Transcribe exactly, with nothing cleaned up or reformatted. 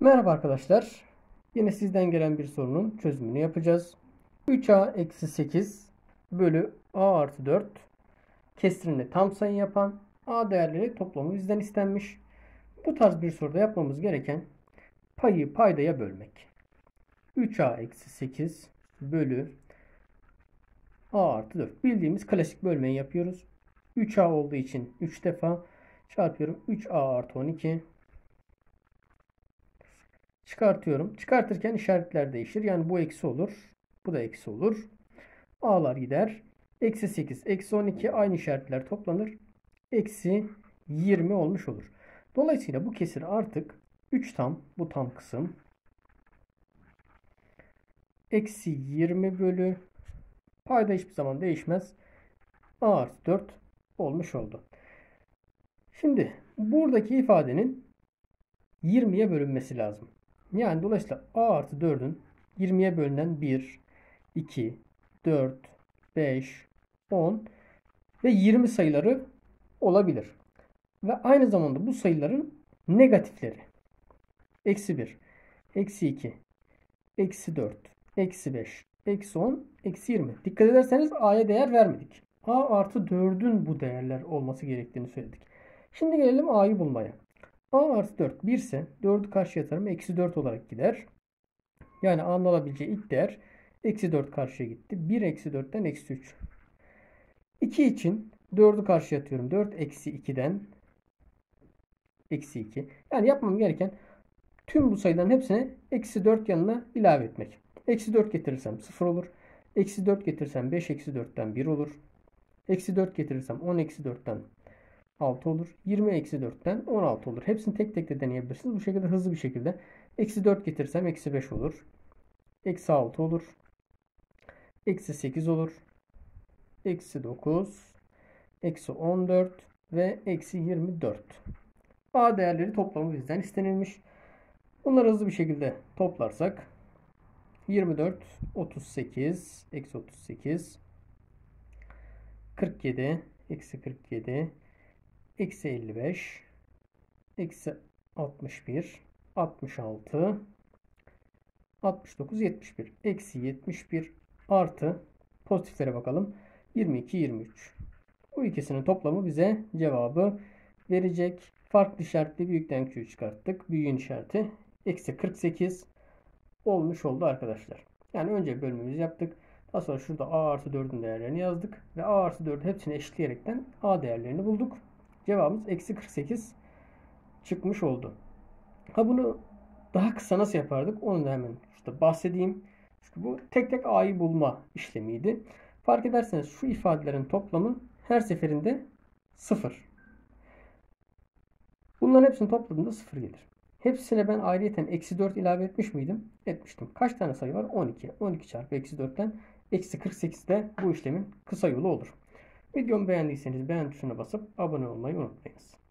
Merhaba arkadaşlar. Yine sizden gelen bir sorunun çözümünü yapacağız. üç a eksi sekiz bölü a artı dört kestirini tam sayı yapan a değerleri toplamı bizden istenmiş. Bu tarz bir soruda yapmamız gereken payı paydaya bölmek. üç a eksi sekiz bölü a artı dört. Bildiğimiz klasik bölmeyi yapıyoruz. üç a olduğu için üç defa çarpıyorum. üç a artı on iki. Çıkartıyorum. Çıkartırken işaretler değişir. Yani bu eksi olur. Bu da eksi olur. A'lar gider. Eksi sekiz, eksi on iki aynı işaretler toplanır. Eksi yirmi olmuş olur. Dolayısıyla bu kesir artık üç tam, bu tam kısım. Eksi yirmi bölü payda hiçbir zaman değişmez. A artı dört olmuş oldu. Şimdi buradaki ifadenin yirmiye bölünmesi lazım. Yani dolayısıyla a artı dördün yirmiye bölünen bir, iki, dört, beş, on ve yirmi sayıları olabilir. Ve aynı zamanda bu sayıların negatifleri. Eksi bir, eksi iki, eksi dört, eksi beş, eksi on, eksi yirmi. Dikkat ederseniz a'ya değer vermedik. A artı dördün bu değerler olması gerektiğini söyledik. Şimdi gelelim a'yı bulmaya. A artı dört bir ise dördü karşıya atarım. Eksi dört olarak gider. Yani a'nın alabileceği ilk değer eksi dört karşıya gitti. bir eksi dörtten eksi üç. iki için dördü karşıya atıyorum. dört eksi ikiden eksi iki. Yani yapmam gereken tüm bu sayıların hepsine eksi dört yanına ilave etmek. Eksi dört getirirsem sıfır olur. Eksi dört getirirsem beş eksi dörtten bir olur. Eksi dört getirirsem on eksi dörtten altı olur. yirmi eksi dörtten on altı olur. Hepsini tek tek de deneyebilirsiniz. Bu şekilde hızlı bir şekilde. Eksi dört getirirsem eksi beş olur. Eksi altı olur. Eksi sekiz olur. Eksi dokuz. Eksi on dört ve eksi yirmi dört. A değerleri toplamı bizden istenilmiş. Bunları hızlı bir şekilde toplarsak yirmi dört, otuz sekiz, eksi otuz sekiz, kırk yedi, eksi kırk yedi, eksi elli beş, eksi altmış bir, altmış altı, altmış dokuz, yetmiş bir, eksi yetmiş bir artı pozitiflere bakalım. yirmi iki, yirmi üç. Bu ikisinin toplamı bize cevabı verecek. Farklı işaretli büyükten küçüğü çıkarttık. Büyüğün işareti eksi kırk sekiz olmuş oldu arkadaşlar. Yani önce bölümümüzü yaptık. Daha sonra şurada a artı dördün değerlerini yazdık. Ve a artı dördü hepsini eşitleyerekten a değerlerini bulduk. Cevabımız eksi kırk sekiz çıkmış oldu. Ha bunu daha kısa nasıl yapardık? Onu da hemen şurada bahsedeyim. Çünkü bu tek tek a'yı bulma işlemiydi. Fark ederseniz şu ifadelerin toplamı her seferinde sıfır. Bunların hepsini topladığımda sıfır gelir. Hepsine ben ayrıyeten eksi dört ilave etmiş miydim? Etmiştim. Kaç tane sayı var? on iki. on iki çarpı eksi dörtten eksi kırk sekiz de bu işlemin kısa yolu olur. Videomu beğendiyseniz beğen tuşuna basıp abone olmayı unutmayınız.